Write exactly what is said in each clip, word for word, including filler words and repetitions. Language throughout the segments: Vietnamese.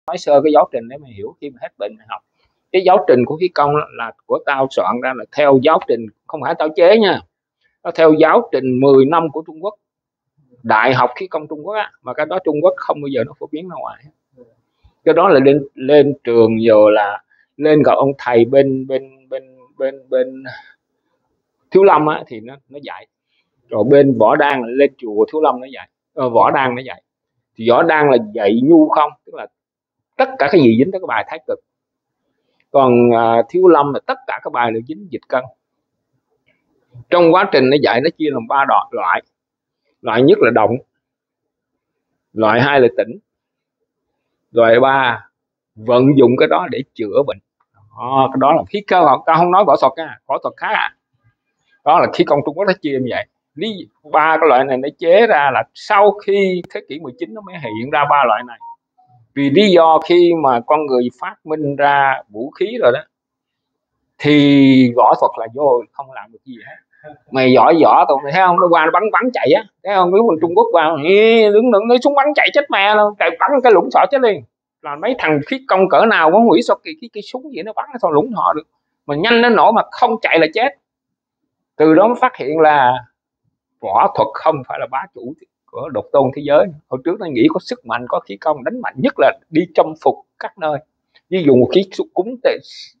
nói sơ cái giáo trình để mày hiểu khi mà hết bệnh mày học. Cái giáo trình của khí công là của tao soạn ra là theo giáo trình, không phải tao chế nha, nó theo giáo trình mười năm của Trung Quốc, Đại học khí công Trung Quốc á, mà cái đó Trung Quốc không bao giờ nó phổ biến ra ngoài. Cái đó là lên lên trường rồi là lên gặp ông thầy bên bên bên bên bên Thiếu Lâm á thì nó nó dạy, rồi bên Võ Đan lên chùa Thiếu Lâm nó dạy, ờ, Võ Đan nó dạy. Thì Võ Đan là dạy nhu không, tức là tất cả cái gì dính tới cái bài thái cực, còn uh, Thiếu Lâm là tất cả các bài đều dính dịch cân. Trong quá trình nó dạy nó chia làm ba đoạn loại. Loại nhất là động, loại hai là tĩnh, loại ba vận dụng cái đó để chữa bệnh. Đó, cái đó là khí cơ học, tao không nói võ thuật nha, võ thuật khác à. Đó là khí công Trung Quốc nó chia như vậy. Lý ba cái loại này nó chế ra là sau khi thế kỷ mười chín nó mới hiện ra ba loại này. Vì lý do khi mà con người phát minh ra vũ khí rồi đó, thì võ thuật là vô không làm được gì hết. Mày giỏi võ tụi mày thấy không, nó qua nó bắn bắn chạy á, thấy không, nếu mình Trung Quốc vào đứng đứng lấy súng bắn chạy chết mẹ luôn, chạy bắn cái lũng sọ chết liền. Là mấy thằng khí công cỡ nào có hủy so kỳ cái cái súng gì nó bắn nó lũng họ được, mà nhanh đến nổ mà không chạy là chết. Từ đó mới phát hiện là võ thuật không phải là bá chủ của độc tôn thế giới. Hồi trước nó nghĩ có sức mạnh, có khí công đánh mạnh nhất là đi châm phục các nơi, ví dụ một khí cúng tên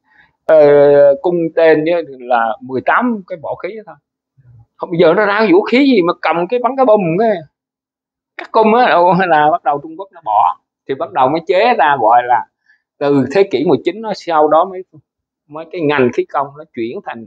uh, cung tên là mười tám cái võ khí thôi. Không, bây giờ nó ra vũ khí gì mà cầm cái bắn cái bom cái các cung á, hay là bắt đầu Trung Quốc nó bỏ, thì bắt đầu mới chế ra gọi là từ thế kỷ mười chín nó sau đó mới mới cái ngành khí công nó chuyển thành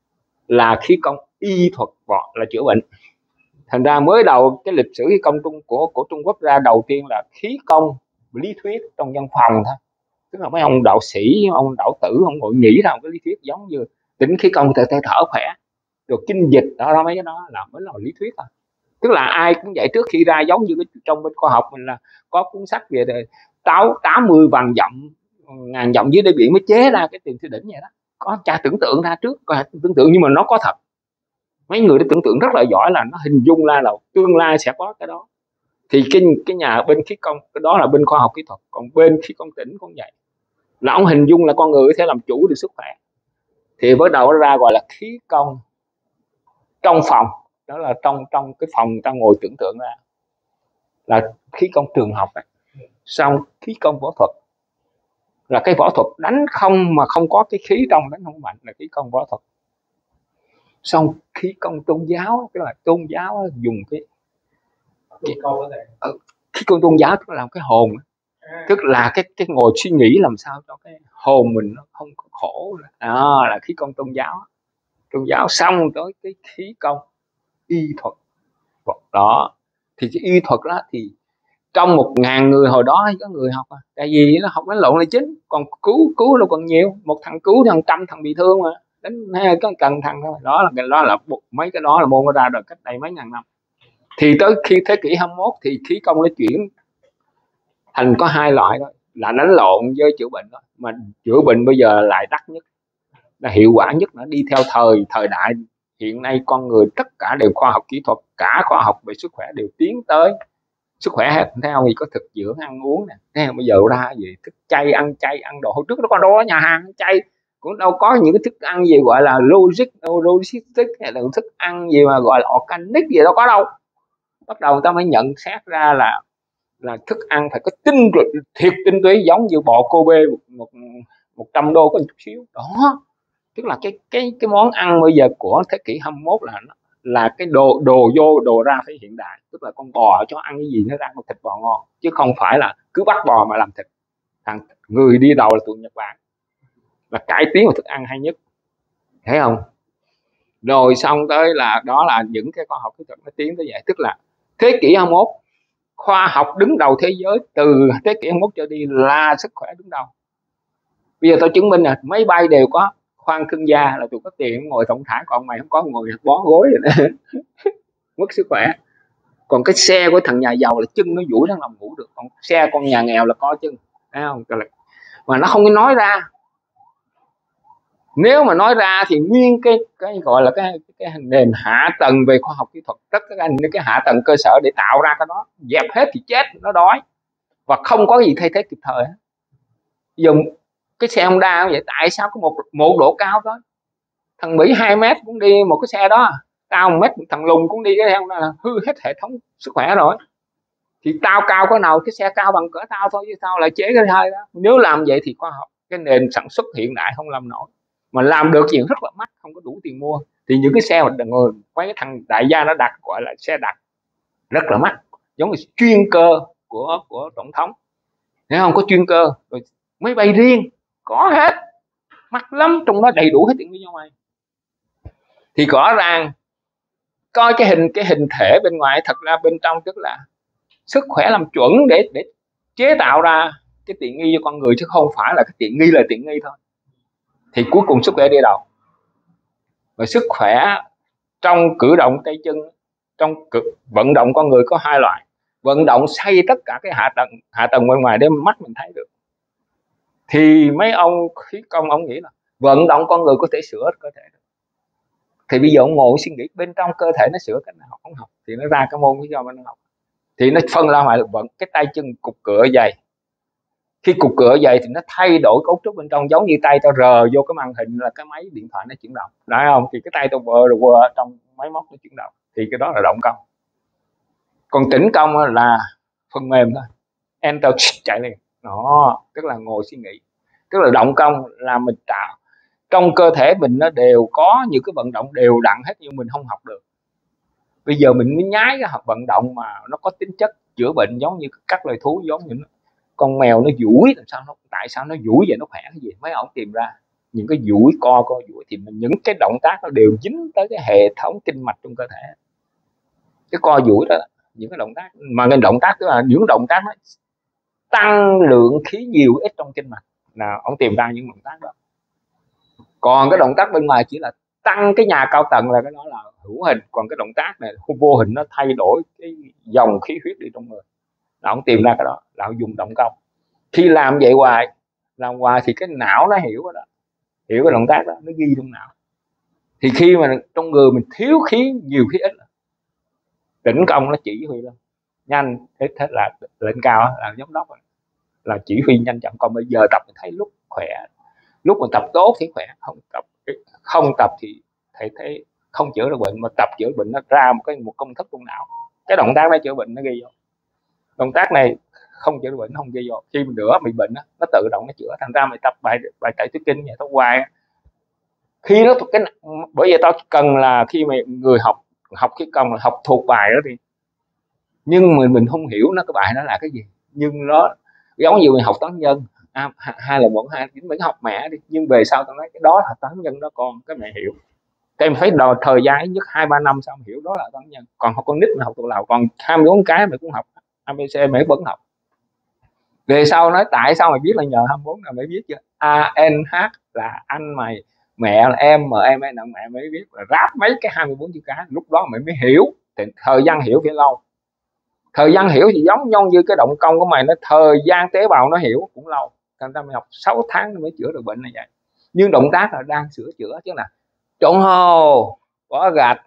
là khí công y thuật võ là chữa bệnh. Thành ra mới đầu cái lịch sử khí công trung của của Trung Quốc ra đầu tiên là khí công lý thuyết trong văn phòng thôi, tức là mấy ông đạo sĩ, ông đạo tử ông ngồi nghĩ ra một cái lý thuyết giống như tính khí công thể thở khỏe rồi kinh dịch đó, đó mấy cái đó là mới là lý thuyết thôi. Tức là ai cũng vậy, trước khi ra giống như cái trong bên khoa học mình là có cuốn sách về táo tám mươi vạn dặm ngàn dặm dưới đáy biển mới chế ra cái tiền sư đỉnh vậy đó. Có cha tưởng tượng ra trước, có tưởng tượng nhưng mà nó có thật. Mấy người đã tưởng tượng rất là giỏi là nó hình dung ra là tương lai sẽ có cái đó. Thì cái cái nhà bên khí công cái đó là bên khoa học kỹ thuật, còn bên khí công tỉnh cũng vậy, là ông hình dung là con người có thể làm chủ được sức khỏe. Thì bắt đầu nó ra gọi là khí công trong phòng, đó là trong trong cái phòng ta ngồi tưởng tượng ra là khí công trường học ấy. Xong khí công võ thuật là cái võ thuật đánh không mà không có cái khí trong, đánh không mạnh là khí công võ thuật. Xong khí công tôn giáo, tức là tôn giáo dùng cái, cái khí công tôn giáo tức là làm cái hồn, tức là cái cái ngồi suy nghĩ làm sao cho cái hồn mình nó không có khổ, đó là khí công tôn giáo. Tôn giáo xong tới cái khí công y thuật đó, thì cái y thuật đó thì trong một ngàn người hồi đó có người học à, tại vì nó học đánh lộn là chính, còn cứu cứu đâu còn nhiều, một thằng cứu thằng trăm thằng bị thương mà đánh hay có cần thằng thôi. Đó là cái đó là mấy cái đó là môn nó ra đời cách đây mấy ngàn năm. Thì tới khi thế kỷ hai mươi mốt thì khí công nó chuyển thành có hai loại đó, là đánh lộn với chữa bệnh đó. Mà chữa bệnh bây giờ lại đắt nhất, là hiệu quả nhất, nó đi theo thời thời đại. Hiện nay con người tất cả đều khoa học kỹ thuật, cả khoa học về sức khỏe đều tiến tới sức khỏe theo thì có thực dưỡng ăn uống nè. Thế bây giờ ra gì thức chay, ăn chay ăn đồ. Hồi trước nó còn đồ ở nhà hàng chay cũng đâu có những cái thức ăn gì gọi là logic logistic hay là thức ăn gì mà gọi là organic gì đâu có đâu. Bắt đầu ta mới nhận xét ra là là thức ăn phải có tinh thiệt tinh túy, giống như bò Kobe một một trăm đô có một chút xíu đó. Tức là cái cái cái món ăn bây giờ của thế kỷ hai mươi mốt là là cái đồ đồ vô đồ ra phải hiện đại, tức là con bò cho ăn cái gì nó ra con thịt bò ngon, chứ không phải là cứ bắt bò mà làm thịt. Thằng người đi đầu là tụi Nhật Bản, là cải tiến vào thức ăn hay nhất, thấy không? Rồi xong tới là đó là những cái khoa học kỹ thuật nó tiến tới vậy. Tức là thế kỷ hai mươi mốt khoa học đứng đầu thế giới, từ thế kỷ hai mươi mốt trở đi là sức khỏe đứng đầu. Bây giờ tôi chứng minh là máy bay đều có khoang thương gia, là tụi có tiền ngồi thong thả, còn mày không có ngồi bó gối rồi đó. Mất sức khỏe. Còn cái xe của thằng nhà giàu là chân nó duỗi nó làm ngủ được, còn xe con nhà nghèo là co chân, thấy không? Mà nó không có nói ra. Nếu mà nói ra thì nguyên cái cái gọi là cái cái nền hạ tầng về khoa học kỹ thuật, tất cả cái, cái hạ tầng cơ sở để tạo ra cái đó dẹp hết thì chết, nó đói và không có gì thay thế kịp thời. Dùng cái xe Honda cũng vậy, tại sao có một một độ cao thôi, thằng Mỹ hai mét cũng đi một cái xe đó, tao một mét thằng lùn cũng đi cái theo là hư hết hệ thống sức khỏe rồi. Thì tao cao có nào cái xe cao bằng cỡ tao thôi, chứ tao lại chế cái hơi đó. Nếu làm vậy thì khoa học, cái nền sản xuất hiện đại không làm nổi, mà làm được chuyện rất là mắc, không có đủ tiền mua. Thì những cái xe mà người mấy cái thằng đại gia nó đặt gọi là xe đặt rất là mắc, giống như chuyên cơ của của tổng thống, thấy không, có chuyên cơ. Rồi máy bay riêng có hết, mắc lắm, trong đó đầy đủ hết tiện nghi cho mày. Thì rõ ràng coi cái hình cái hình thể bên ngoài, thật ra bên trong tức là sức khỏe làm chuẩn để để chế tạo ra cái tiện nghi cho con người, chứ không phải là cái tiện nghi là tiện nghi thôi. Thì cuối cùng sức khỏe đi đâu? Và sức khỏe trong cử động tay chân, trong cử, vận động con người có hai loại. Vận động xây tất cả cái hạ tầng hạ tầng bên ngoài để mắt mình thấy được. Thì mấy ông khí công ông nghĩ là vận động con người có thể sửa cơ thể được. Thì bây giờ ông ngồi suy nghĩ bên trong cơ thể nó sửa cái nào không học, thì nó ra cái môn lý do mà nó học. Thì nó phân ra ngoài vận cái tay chân cục cựa dày. Khi cục cựa dày thì nó thay đổi cấu trúc bên trong, giống như tay tao rờ vô cái màn hình là cái máy điện thoại nó chuyển động, phải không? Thì cái tay tao vờ rồi vờ trong máy móc nó chuyển động, thì cái đó là động công. Còn tĩnh công là phần mềm thôi, enter chạy liền đó, tức là ngồi suy nghĩ. Tức là động công là mình tạo trong cơ thể mình, nó đều có những cái vận động đều đặn hết, nhưng mình không học được. Bây giờ mình mới nhái cái học vận động mà nó có tính chất chữa bệnh, giống như các loài thú, giống như nó, con mèo nó duỗi làm sao nó, tại sao nó duỗi vậy, nó khỏe cái gì, mấy ông tìm ra những cái duỗi co co duỗi, thì mình những cái động tác nó đều dính tới cái hệ thống kinh mạch trong cơ thể. Cái co duỗi đó, những cái động tác mà cái động tác tức là những động tác nó tăng lượng khí nhiều ít trong kinh mạch, là ông tìm ra những động tác đó. Còn cái động tác bên ngoài chỉ là tăng cái nhà cao tầng, là cái đó là hữu hình. Còn cái động tác này vô hình, nó thay đổi cái dòng khí huyết đi trong người, là ông tìm ra cái đó, là ông dùng động công. Khi làm vậy hoài làm hoài thì cái não nó hiểu đó, hiểu cái động tác đó, nó ghi trong não. Thì khi mà trong người mình thiếu khí nhiều khí ít, tĩnh công nó chỉ huy lên nhanh, thế, thế là lên cao là giám đốc, là chỉ huy nhanh chậm. Còn bây giờ tập mình thấy lúc khỏe, lúc mà tập tốt thì khỏe, không tập không tập thì thầy thấy không chữa được bệnh, mà tập chữa bệnh nó ra một cái một công thức trong não. Cái động tác đó chữa bệnh nó ghi vô, động tác này không chữa được bệnh, không ghi vô. Khi mình nữa bị bệnh đó, nó tự động nó chữa. Thành ra mày tập bài bài tẩy tứ kinh vậy tao hoài, khi nó cái bởi vì tao cần là khi mà người học học cái công là học thuộc bài đó đi, nhưng mình mình không hiểu nó cái bài đó là cái gì, nhưng nó giống như mình học toán nhân à, hai là một hai chín mình học mẹ đi, nhưng về sau tao nói cái đó là toán nhân đó con, cái mẹ hiểu. Cái em phải đòi thời gian ít nhất hai ba năm sau hiểu đó là toán nhân. Còn học con nít mà học tụi nào, còn hai mươi bốn cái mày cũng học a bê xê mày vẫn học. Về sau nói tại sao mày biết, là nhờ hai mươi bốn là mày biết chưa, a en hát là anh mày, mẹ là em, mà em là mẹ mới biết, là ráp mấy cái hai mươi bốn chữ cái, lúc đó mày mới hiểu. Thì thời gian hiểu phải lâu. Thời gian hiểu thì giống nhau như cái động công của mày, nó thời gian tế bào nó hiểu cũng lâu. Thành ra mày học sáu tháng nó mới chữa được bệnh này vậy. Nhưng động tác là đang sửa chữa chứ, là trộn hồ, bỏ gạch,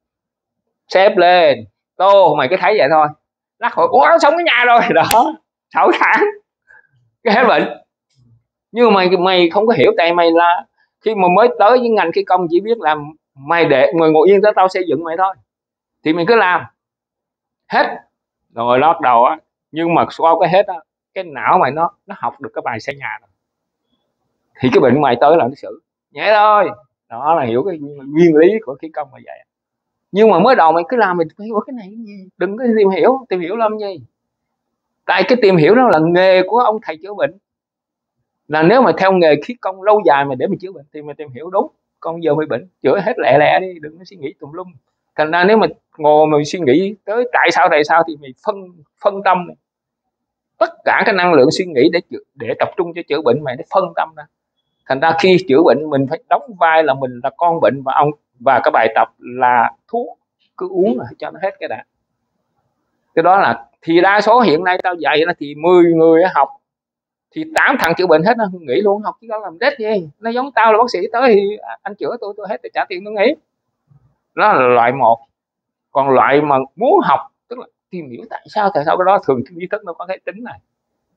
xếp lên, tô, mày cứ thấy vậy thôi. Lắc hồi, ủa nó xong cái nhà rồi, đó, sáu tháng cái hết bệnh. Nhưng mà mày mày không có hiểu, tại mày là khi mà mới tới với ngành khí công chỉ biết làm, mày để mày ngồi yên tới tao xây dựng mày thôi, thì mình cứ làm hết rồi lót đầu á. Nhưng mà sau cái hết á, cái não mày nó nó học được cái bài xây nhà rồi, thì cái bệnh mày tới là nó xử nhẹ thôi. Đó là hiểu cái nguyên lý của khí công là vậy. Nhưng mà mới đầu mày cứ làm, mình phải hiểu cái này cái gì, đừng có tìm hiểu tìm hiểu làm gì. Tại cái tìm hiểu đó là nghề của ông thầy chữa bệnh, là nếu mà theo nghề khí công lâu dài mà để mình chữa bệnh thì mình tìm hiểu đúng. Còn giờ mày bệnh chữa hết lẹ lẹ đi, đừng có suy nghĩ tùm lum. Thành ra nếu mà ngồi mà suy nghĩ tới tại sao tại sao thì mày phân phân tâm này. Tất cả cái năng lượng suy nghĩ để để tập trung cho chữa bệnh mày, để phân tâm ra. Thành ra khi chữa bệnh mình phải đóng vai là mình là con bệnh, và ông và cái bài tập là thuốc, cứ uống là cho nó hết cái đã. Cái đó là thì đa số hiện nay tao dạy là thì mười người học thì tám thằng chữa bệnh hết, nó nghỉ luôn, học chứ có làm đét gì. Nó giống tao là bác sĩ tới thì anh chữa tôi tôi hết thì trả tiền tôi nghỉ. Đó là loại một. Còn loại mà muốn học tức là tìm hiểu tại sao tại sao cái đó thường tri thức nó có cái tính này,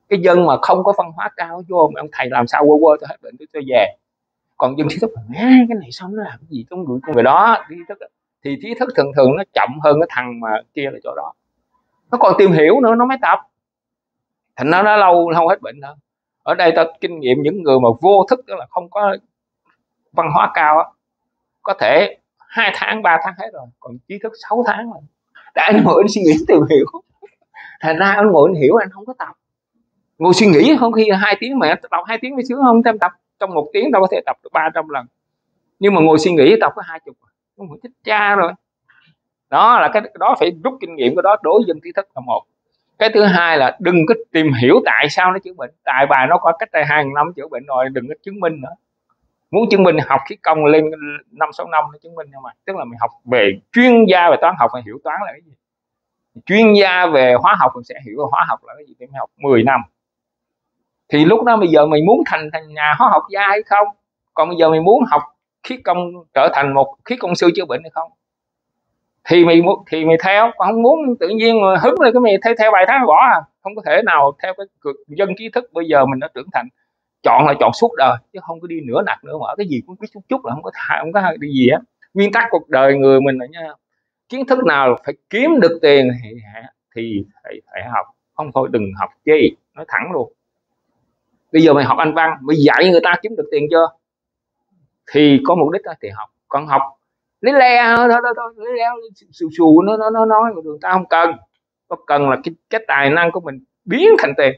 Cái dân mà không có văn hóa cao vô ông thầy làm sao quơ quơ cho hết bệnh tôi về. Còn dân trí thức là nghe cái này xong nó làm cái gì trong người người đó trí thức, thì trí thức thường thường nó chậm hơn cái thằng mà kia là chỗ đó, nó còn tìm hiểu nữa nó mới tập, thành nó nó lâu lâu hết bệnh hơn. Ở đây ta kinh nghiệm những người mà vô thức, tức là không có văn hóa cao á, có thể hai tháng ba tháng hết rồi, còn trí thức sáu tháng rồi. Tại anh ngồi anh suy nghĩ tìm hiểu, thành ra anh ngồi anh hiểu anh không có tập. Ngồi suy nghĩ không khi hai tiếng mà đọc hai tiếng mới sướng không, thêm tập trong một tiếng đâu có thể tập được ba trăm lần, nhưng mà ngồi suy nghĩ tập có hai chục, không phải thích cha rồi. Đó là cái đó phải rút kinh nghiệm của đó đối với dân trí thức là một. Cái thứ hai là đừng có tìm hiểu tại sao nó chữa bệnh, tại bài nó có cách đây hai năm chữa bệnh rồi, đừng có chứng minh nữa. Muốn chứng minh học khí công lên năm sáu năm nó chứng minh, nhưng mà tức là mình học về chuyên gia về toán học phải hiểu toán là cái gì, chuyên gia về hóa học mình sẽ hiểu hóa học là cái gì, thì mình học mười năm. Thì lúc đó bây giờ mình muốn thành thành nhà hóa học gia hay không, còn bây giờ mình muốn học khí công trở thành một khí công sư chữa bệnh hay không, thì mày muốn thì mày theo, còn không muốn tự nhiên mà hứng lên cái mày theo theo bài tháng bỏ à. Không có thể nào theo cái dân trí thức bây giờ mình đã trưởng thành, chọn là chọn suốt đời chứ không có đi nửa nặc nữa, mở cái gì cũng biết chút chút là không có không có đi gì á. Nguyên tắc cuộc đời người mình là nha, kiến thức nào phải kiếm được tiền thì thì phải, phải học, không thôi đừng học chi, nói thẳng luôn. Bây giờ mày học Anh văn, mày dạy người ta kiếm được tiền chưa thì có mục đích đó thì học, còn học lấy le đó, đó, đó, lấy leo xù xù nó nó nó nói người ta không cần, có cần là cái cái tài năng của mình biến thành tiền.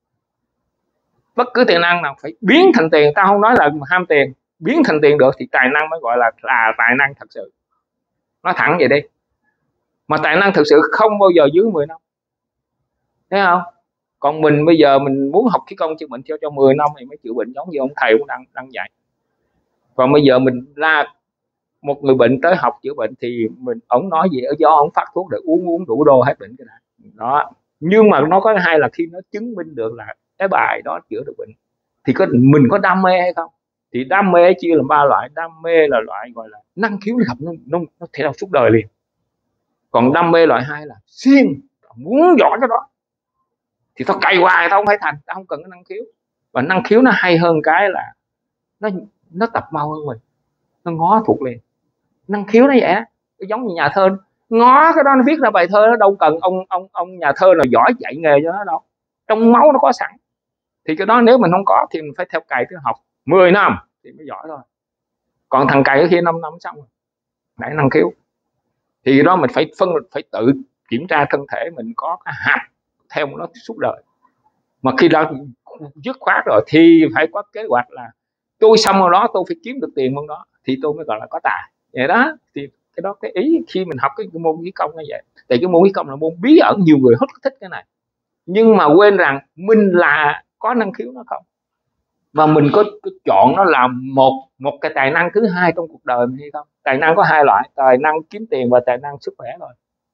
Bất cứ tài năng nào phải biến thành tiền, tao không nói là ham tiền, biến thành tiền được thì tài năng mới gọi là là tài năng thật sự. Nói thẳng vậy đi, mà tài năng thực sự không bao giờ dưới mười năm, thấy không? Còn mình bây giờ mình muốn học khí công chữa bệnh theo cho mười năm thì mới chữa bệnh, giống như ông thầy cũng đang đang dạy. Còn bây giờ mình ra một người bệnh tới học chữa bệnh thì mình ổng nói gì ở do ổng phát thuốc để uống uống đủ đô hết bệnh cái này đó. Nhưng mà nó có hai là khi nó chứng minh được là cái bài đó chữa được bệnh thì có mình có đam mê hay không. Thì đam mê chia làm ba loại. Đam mê là loại gọi là năng khiếu gặp nó nó, nó thể nào suốt đời liền. Còn đam mê loại hai là siêng muốn giỏi cái đó thì tao cày hoài tao không phải thành, tao không cần cái năng khiếu. Và năng khiếu nó hay hơn cái là nó nó tập mau hơn mình, nó ngó thuộc liền. Năng khiếu nó vậy á, giống như nhà thơ ngó cái đó nó viết ra bài thơ, nó đâu cần ông ông ông nhà thơ nào giỏi dạy nghề cho nó đâu, trong máu nó có sẵn. Thì cái đó nếu mình không có thì mình phải theo cày tới học mười năm thì mới giỏi thôi. Còn thằng cày khi năm năm xong rồi lại năng khiếu. Thì đó mình phải phân phải tự kiểm tra thân thể mình có cái hạt theo nó suốt đời. Mà khi đã dứt khoát rồi thì phải có kế hoạch là tôi xong rồi đó tôi phải kiếm được tiền môn đó thì tôi mới gọi là có tài. Vậy đó, thì cái đó cái ý khi mình học cái môn khí công như vậy. Tại cái môn khí công là môn bí ẩn, nhiều người hết thích cái này, nhưng mà quên rằng mình là có năng khiếu nó không, và mình có, có chọn nó làm một một cái tài năng thứ hai trong cuộc đời mình hay không. Tài năng có hai loại, tài năng kiếm tiền và tài năng sức khỏe rồi.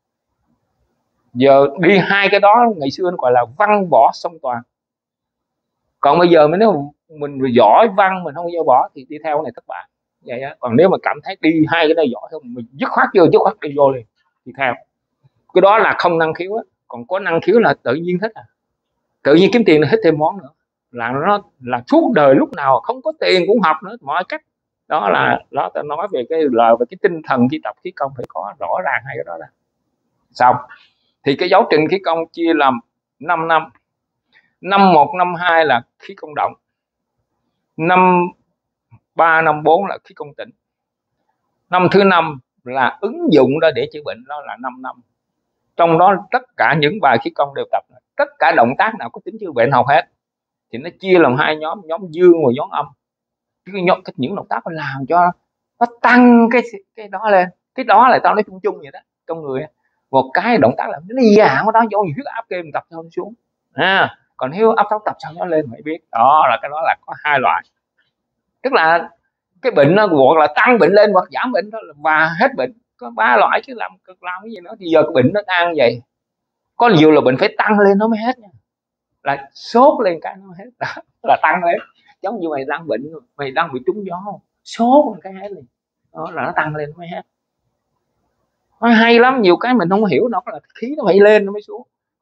Giờ đi hai cái đó ngày xưa nó gọi là văn võ song toàn. Còn bây giờ mình nếu mình giỏi văn mình không bao bỏ thì đi theo cái này thất bại vậy á. Còn nếu mà cảm thấy đi hai cái này giỏi không, mình dứt khoát chưa dứt khoát đi vô liền thì theo cái đó là không năng khiếu á. Còn có năng khiếu là tự nhiên thích à, tự nhiên kiếm tiền là thích thêm món nữa, là nó là suốt đời lúc nào không có tiền cũng học nữa mọi cách. Đó là đó ta nói về cái lời về cái tinh thần khi tập khí công phải có rõ ràng hai cái đó ra. Xong thì cái giáo trình khí công chia làm năm năm. Năm một năm hai là khí công động, năm ba năm bốn là khí công tĩnh, năm thứ năm là ứng dụng ra để chữa bệnh, đó là năm năm. Trong đó tất cả những bài khí công đều tập, tất cả động tác nào có tính chữa bệnh học hết. Thì nó chia làm hai nhóm, nhóm dương và nhóm âm. Cái nhóm cái những động tác nó làm cho nó tăng cái cái đó lên. Cái đó là tao nói chung chung vậy đó trong người. Một cái động tác là nó giảm đó, do huyết áp kêu mình tập cho nó xuống à. Còn nếu áp tóc tập sao nó lên phải biết. Đó là cái đó là có hai loại, tức là cái bệnh nó hoặc là tăng bệnh lên hoặc giảm bệnh đó và hết bệnh, có ba loại chứ làm làm cái gì nữa. Thì giờ cái bệnh nó đang vậy, có nhiều là bệnh phải tăng lên nó mới hết nha, là sốt lên cái nó hết đó, là tăng lên. Giống như mày đang bệnh, mày đang bị trúng gió sốt cái hết liền, đó là nó tăng lên nó mới hết. Nó hay lắm, nhiều cái mình không hiểu, nó là khí nó phải lên nó mới xuống.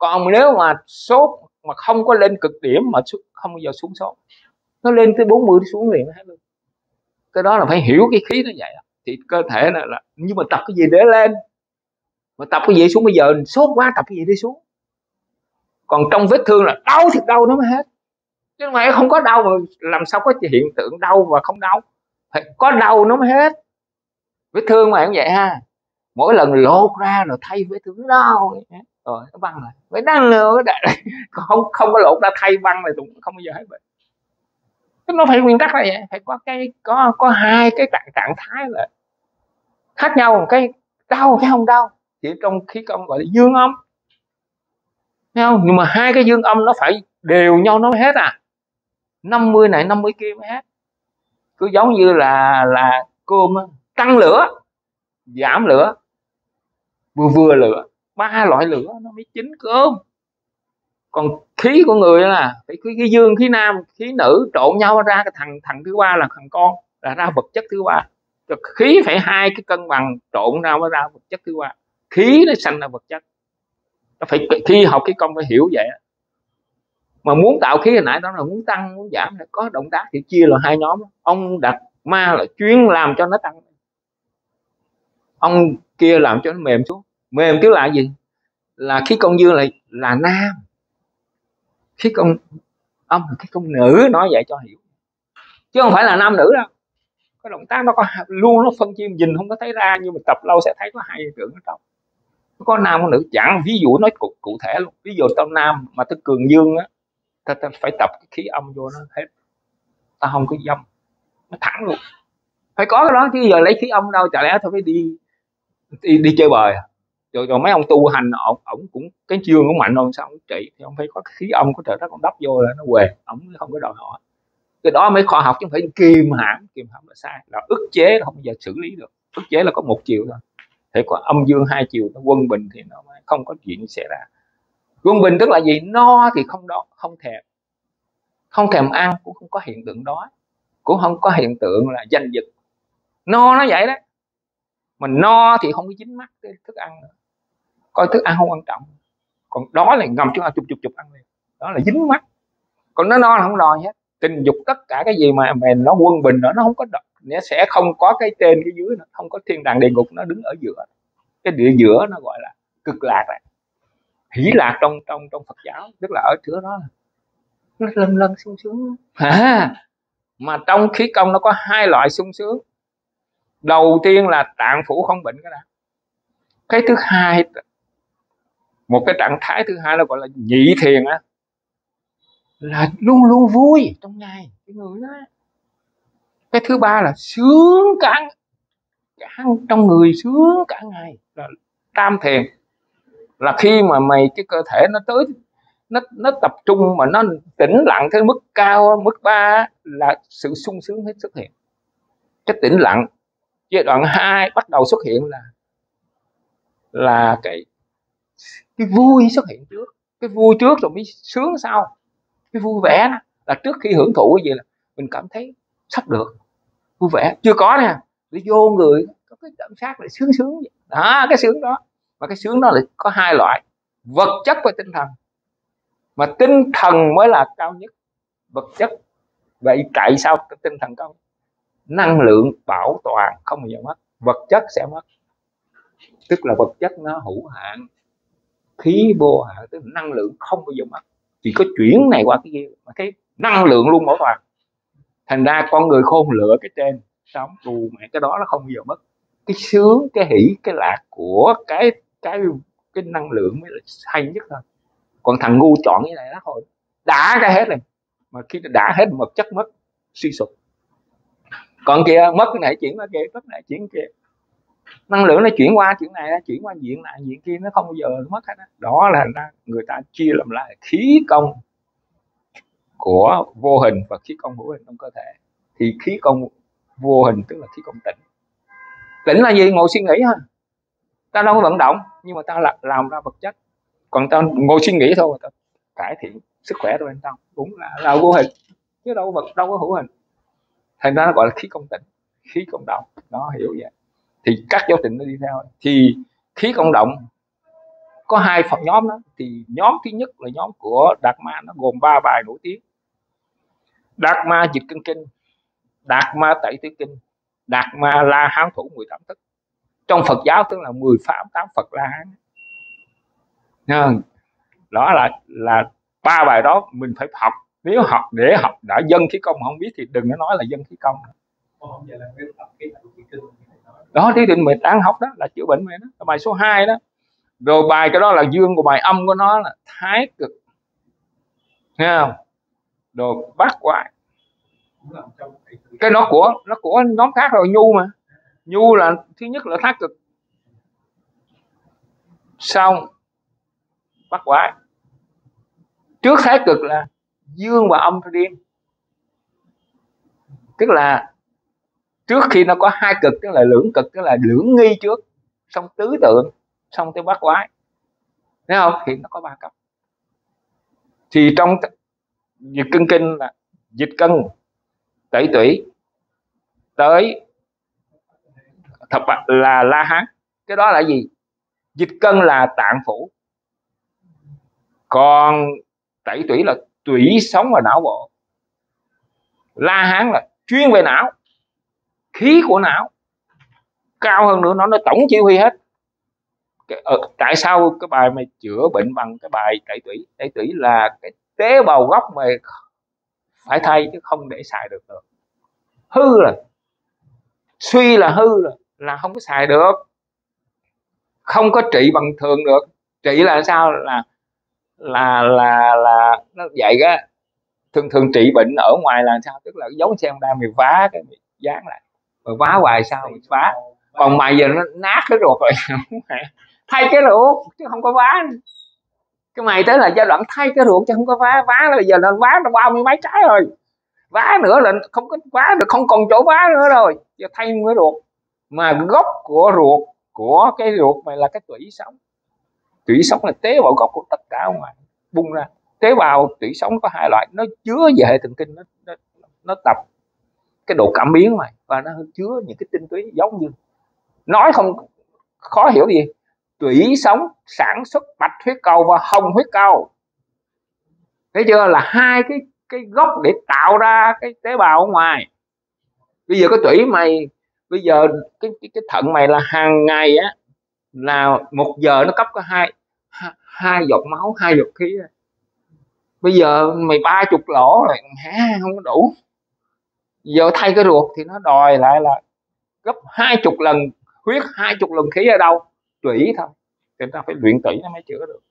Còn nếu mà sốt mà không có lên cực điểm mà không bao giờ xuống sốt, nó lên tới bốn mươi xuống liền hết luôn. Cái đó là phải hiểu cái khí nó vậy. Thì cơ thể là, là nhưng mà tập cái gì để lên, mà tập cái gì xuống, bây giờ sốt quá tập cái gì đi xuống. Còn trong vết thương là đau thì đau nó mới hết, chứ mà không có đau mà làm sao có hiện tượng đau và không đau, phải có đau nó mới hết. Vết thương mà cũng vậy ha, mỗi lần lột ra rồi thay vết thương đau rồi nó băng lại, phải đăng nữa không không có lột ra thay băng này cũng không bao giờ hết bệnh. Nó phải nguyên tắc là vậy, phải có cái có có hai cái trạng trạng thái là khác nhau, một cái đau cái không đau, chỉ trong khí công gọi là dương âm, thấy không? Nhưng mà hai cái dương âm nó phải đều nhau nó mới hết à, năm mươi này năm mươi kia mới hết. Cứ giống như là là cơm á, tăng lửa giảm lửa, vừa vừa lửa, ba loại lửa nó mới chín cơm. Còn khí của người là phải khí, khí dương khí nam khí nữ trộn nhau ra cái thằng thằng thứ ba là thằng con, là ra vật chất thứ ba. Khí phải hai cái cân bằng trộn ra mới ra vật chất thứ ba, khí nó sanh ra vật chất. Nó phải khi học cái công phải hiểu vậy. Mà muốn tạo khí hồi nãy đó là muốn tăng muốn giảm là có động tác thì chia là hai nhóm. Ông Đạt Ma là chuyên làm cho nó tăng, ông kia làm cho nó mềm xuống. Mềm tức là gì? Là khí công dương là là nam, khí công âm là khí công nữ, nói vậy cho hiểu, chứ không phải là nam nữ đâu. Cái động tác nó có luôn, nó phân chia nhìn không có thấy ra, nhưng mà tập lâu sẽ thấy có hai hiện tượng ở trong. Nó có nam có nữ, chẳng ví dụ nói cụ, cụ thể luôn. Ví dụ tao nam mà tao cường dương á, ta, ta phải tập cái khí âm vô nó hết, ta không có dâm, nó thẳng luôn, phải có cái đó chứ giờ lấy khí âm đâu, chả lẽ thôi phải đi đi, đi chơi bời à? Rồi, rồi mấy ông tu hành ổng ổng cũng cái dương cũng mạnh rồi sao ông trị, thì ông phải có khí âm của trời đất, còn đắp vô là nó quề, ổng không có đòi hỏi. Cái đó mới khoa học chứ không phải kìm hãm. Kìm hãm là sai, là ức chế, là không bao giờ xử lý được. Ức chế là có một chiều thôi, thể có âm dương hai chiều, nó quân bình thì nó không có chuyện xảy ra. Quân bình tức là gì? No thì không đó, không thèm, không thèm ăn, cũng không có hiện tượng đói, cũng không có hiện tượng là giành giật. No nó vậy đó. Mình no thì không có dính mắt cái thức ăn nữa, coi thức ăn không quan trọng. Còn đó là ngầm chúng ta chụp chụp chụp ăn liền, đó là dính mắt. Còn nó no là không đòi hết. Tình dục tất cả cái gì mà mà nó quân bình đó, nó không có đọc, nó sẽ không có cái trên cái dưới, nó không có thiên đàng địa ngục, nó đứng ở giữa. Cái địa giữa nó gọi là cực lạc này. Hỷ lạc trong trong trong Phật giáo tức là ở giữa đó, nó lân lân sung sướng à. Mà trong khí công nó có hai loại sung sướng. Đầu tiên là tạng phủ không bệnh cái đó. Cái thứ hai, một cái trạng thái thứ hai nó gọi là nhị thiền á, là luôn luôn vui trong ngày cái người đó. Cái thứ ba là sướng cả, cả trong người sướng cả ngày, là tam thiền. Là khi mà mày cái cơ thể nó tới nó nó tập trung mà nó tĩnh lặng tới mức cao, mức ba là sự sung sướng hết xuất hiện. Cái tĩnh lặng. Giai đoạn hai bắt đầu xuất hiện là là cái cái vui xuất hiện trước. Cái vui trước rồi mới sướng sau. Cái vui vẻ đó là trước khi hưởng thụ cái gì là mình cảm thấy sắp được, vui vẻ. Chưa có nè, để vô người có cái cảm giác là sướng sướng vậy. Đó, cái sướng đó. Và cái sướng đó là có hai loại, vật chất và tinh thần. Mà tinh thần mới là cao nhất, vật chất. Vậy tại sao tinh thần cao? Năng lượng bảo toàn không bao giờ mất, vật chất sẽ mất. Tức là vật chất nó hữu hạn, khí vô hạn, tức là năng lượng không bao giờ mất, chỉ có chuyển này qua cái kia, mà cái năng lượng luôn bảo toàn. Thành ra con người khôn lựa cái trên, sống tù mẹ cái đó nó không bao giờ mất. Cái sướng, cái hỷ, cái lạc của cái cái cái năng lượng mới là hay nhất thôi. Còn thằng ngu chọn cái này đó thôi, đã ra hết rồi, mà khi đã hết vật chất mất, suy sụp. Còn kia mất cái này chuyển qua kia, mất cái này chuyển kia, năng lượng nó chuyển qua chuyện này, nó chuyển qua diện này diện kia, nó không bao giờ mất hết đó. Đó là người ta chia làm lại khí công của vô hình và khí công hữu hình trong cơ thể. Thì khí công vô hình tức là khí công tĩnh. Tĩnh là gì? Ngồi suy nghĩ ha, ta đâu có vận động, nhưng mà ta làm ra vật chất. Còn ta ngồi suy nghĩ thôi, ta cải thiện sức khỏe của bên trong, cũng là, là vô hình, chứ đâu vật đâu có hữu hình. Thành ra nó gọi là khí công tĩnh, khí công động. Nó hiểu vậy thì các giáo trình nó đi theo. Thì khí công động có hai phần nhóm đó. Thì nhóm thứ nhất là nhóm của Đạt Ma, nó gồm ba bài nổi tiếng: Đạt Ma Dịch Cân Kinh, Đạt Ma Tẩy Tủy Kinh, Đạt Ma La Hán Thủ mười tám thức. Trong Phật giáo tức là mười pháp tám Phật La Hán. Đó là là ba bài đó mình phải học. Nếu học để học đã dân khí công mà không biết thì đừng có nói là dân khí công. Đó, thế định mình đang học đó là chữa bệnh mày đó, bài số hai đó. Rồi bài cái đó là dương, của bài âm của nó là Thái Cực, nghe không? Rồi Bát Quái, cái nó của nó của nhóm khác rồi. Nhu mà, Nhu là thứ nhất là Thái Cực, xong Bát Quái, trước Thái Cực là dương và âm riêng. Tức là trước khi nó có hai cực, tức là lưỡng cực, tức là lưỡng nghi trước, xong tứ tượng, xong tới Bát Quái, thấy không? Thì nó có ba cấp. Thì trong Dịch Cân Kinh là dịch cân, tẩy tủy, tới thập là La Hán. Cái đó là gì? Dịch cân là tạng phủ, còn tẩy tủy là tủy sống và não bộ. La Hán là chuyên về não, khí của não, cao hơn nữa, nó nó tổng chỉ huy hết. Cái, ờ, tại sao cái bài mày chữa bệnh bằng cái bài tẩy tủy? Tẩy tủy là cái tế bào gốc mà phải thay chứ không để xài được được. Hư là suy, là hư là, là không có xài được, không có trị bằng thường được. Trị là sao? Là là là là nó vậy á. Thường thường trị bệnh ở ngoài là sao? Tức là giống xe Honda mày vá cái mày dán lại, mà vá hoài sao mày vá. Còn mày giờ nó nát cái ruột rồi thay cái ruột chứ không có vá. Cái mày tới là giai đoạn thay cái ruột chứ không có vá. Vá là giờ là vá nó bao nhiêu mấy trái rồi, vá nữa là không có vá được, không còn chỗ vá nữa rồi, giờ thay cái ruột. Mà gốc của ruột, của cái ruột mày là cái tủy sống. Tủy sống là tế bào gốc của tất cả ở ngoài bung ra. Tế bào tủy sống có hai loại, nó chứa về hệ thần kinh, nó, nó, nó tập cái độ cảm biến mày, và nó chứa những cái tinh túy. Giống như nói không khó hiểu gì, tủy sống sản xuất bạch huyết cầu và hồng huyết cầu, thấy chưa? Là hai cái cái gốc để tạo ra cái tế bào ở ngoài. Bây giờ cái tủy mày, bây giờ cái cái, cái thận mày là hàng ngày á, là một giờ nó cấp có hai hai giọt máu, hai giọt khí. Bây giờ mày ba chục lỗ rồi, hả, không có đủ. Giờ thay cái ruột thì nó đòi lại là gấp hai chục lần huyết, hai chục lần khí. Ở đâu? Tủy thôi. Thì ta phải luyện tủy nó mới chữa được.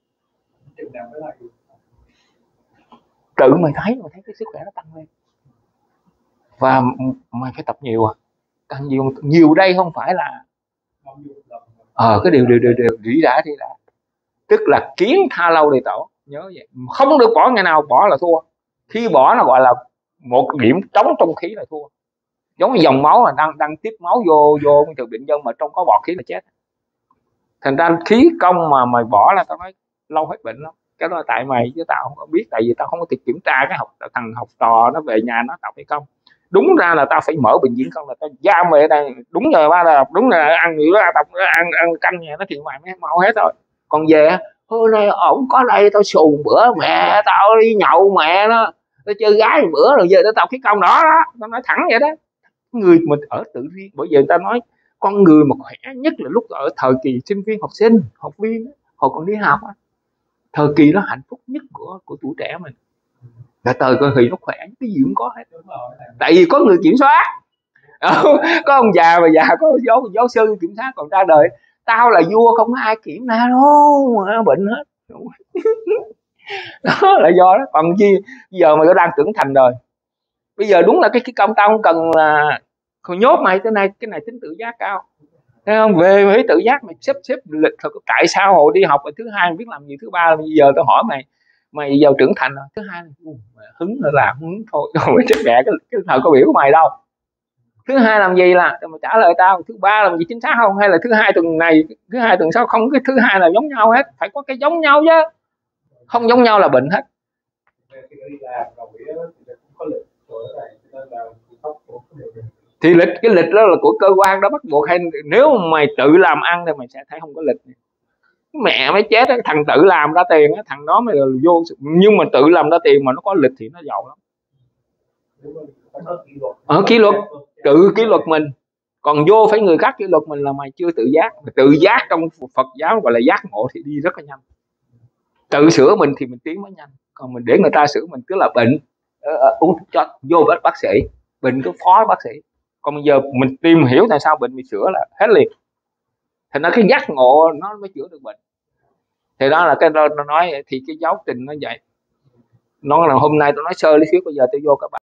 Tự mày thấy, mày thấy cái sức khỏe nó tăng lên. Và mày phải tập nhiều à. Càng nhiều, nhiều đây không phải là ờ cái điều điều điều điều rỉ rả thì là, tức là kiến tha lâu thì tổ. Nhớ vậy, không được bỏ ngày nào, bỏ là thua. Khi bỏ nó gọi là một điểm trống trong khí là thua. Giống như dòng máu là đang đang tiếp máu vô vô từ bệnh nhân mà trong có bọt khí là chết. Thành ra khí công mà mày bỏ là tao nói lâu hết bệnh lắm. Cái đó là tại mày chứ tao không có biết, tại vì tao không có kiểm tra cái học thằng học trò nó về nhà nó tập hay không. Đúng ra là tao phải mở bệnh viện công, là tao giam mày ở đây đúng rồi, ba là đúng là ăn nhiều đó, tập ăn ăn canh nhà nó thì mày mới mau hết rồi. Còn về hôm nay ổng có đây tao xù bữa, mẹ tao đi nhậu mẹ nó, tao chơi gái bữa rồi giờ tao tập cái công đó đó. Tao nói thẳng vậy đó. Người mình ở tự riêng, bởi vì người ta nói con người mà khỏe nhất là lúc ở thời kỳ sinh viên, học sinh, học viên, hồi còn đi học, thời kỳ đó hạnh phúc nhất của của tuổi trẻ mình là thời kỳ nó khỏe, cái gì cũng có hết. Tại vì có người kiểm soát. Có ông già mà già có giáo giáo sư kiểm soát, còn ra đời tao là vua không có ai kiểm tra đâu, mà bệnh hết. Đó là do đó. Còn chi giờ mày có đang trưởng thành rồi, bây giờ đúng là cái cái công tao không cần là không nhốt mày thế này, cái này tính tự giác cao, thấy không? Về với tự giác mày xếp xếp lịch thôi. Tại sao hồi đi học thứ hai biết làm gì, thứ ba bây giờ tao hỏi mày, mày giờ trưởng thành rồi, thứ hai hứng là làm hứng thôi, rồi chết mẹ cái cái thời có biểu của mày đâu. Thứ hai làm gì là mày trả lời tao, thứ ba làm gì chính xác không, hay là thứ hai tuần này, thứ hai tuần sau không, cái thứ hai là giống nhau hết, phải có cái giống nhau chứ, không giống nhau là bệnh hết. Thì lịch, cái lịch đó là của cơ quan đó bắt buộc, hay nếu mày tự làm ăn thì mày sẽ thấy không có lịch. mẹ mới chết á, thằng tự làm ra tiền á, thằng đó mới là vô, nhưng mà tự làm ra tiền mà nó có lịch thì nó giàu lắm. Ở kỷ luật, tự kỷ luật mình, còn vô phải người khác kỷ luật mình là mày chưa tự giác. Tự giác trong Phật giáo gọi là giác ngộ thì đi rất là nhanh. Tự sửa mình thì mình tiến mới nhanh, còn mình để người ta sửa mình, tức là bệnh uống uh, cho vô bác bác sĩ, bệnh cứ phó bác sĩ. Còn bây giờ mình tìm hiểu tại sao bệnh mình sửa là hết liền. Thì nó cái giác ngộ nó mới chữa được bệnh. Thì đó là cái nó nói thì cái giáo trình nó vậy. Nó là hôm nay tôi nói sơ lý xíu, bây giờ tôi vô các bạn.